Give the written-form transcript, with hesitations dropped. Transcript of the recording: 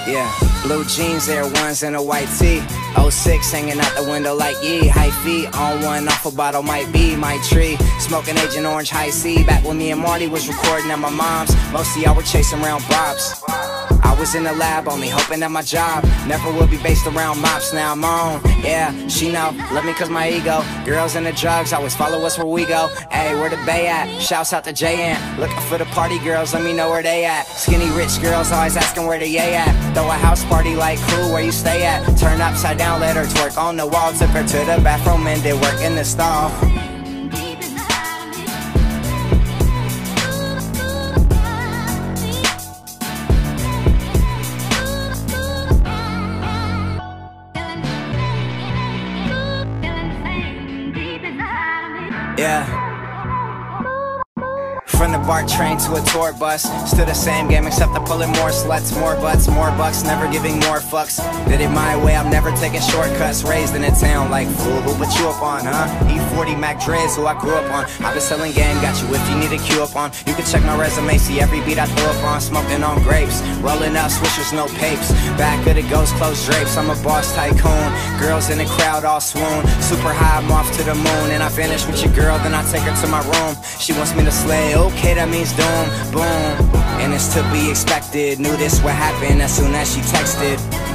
Yeah, blue jeans, Air Ones, and a white tee. '06 hanging out the window like yee. High feet on one, off a bottle might be my tree. Smoking Agent Orange High C. Back when me and Marty was recording at my mom's. Most of y'all were chasing around bops. I was in the lab only hoping that my job never would be based around mops. Now I'm on, yeah, she know, love me cause my ego. Girls and the drugs always follow us where we go. Ayy, where the bay at? Shouts out to JN. Looking for the party girls, let me know where they at. Skinny rich girls always asking where the yay at. Throw a house party like cool, where you stay at? Turn upside down, let her twerk on the wall. Took her to the bathroom and did work in the stall. Yeah. From the BART train to a tour bus, still the same game except I'm pulling more sluts, more butts, more bucks, never giving more fucks. Did it my way, I'm never taking shortcuts. Raised in a town like fool, who put you up on, huh? E40 Mac Dre's who I grew up on. I've been selling game, got you if you need a cue up on. You can check my resume, see every beat I throw up on. Smoking on grapes, rolling up swishers, no papes. Back of the ghost, closed drapes, I'm a boss tycoon. Girls in the crowd all swoon. Super high, I'm off to the moon. And I finish with your girl, then I take her to my room. She wants me to slay, okay, that means doom, boom. And it's to be expected, knew this would happen as soon as she texted.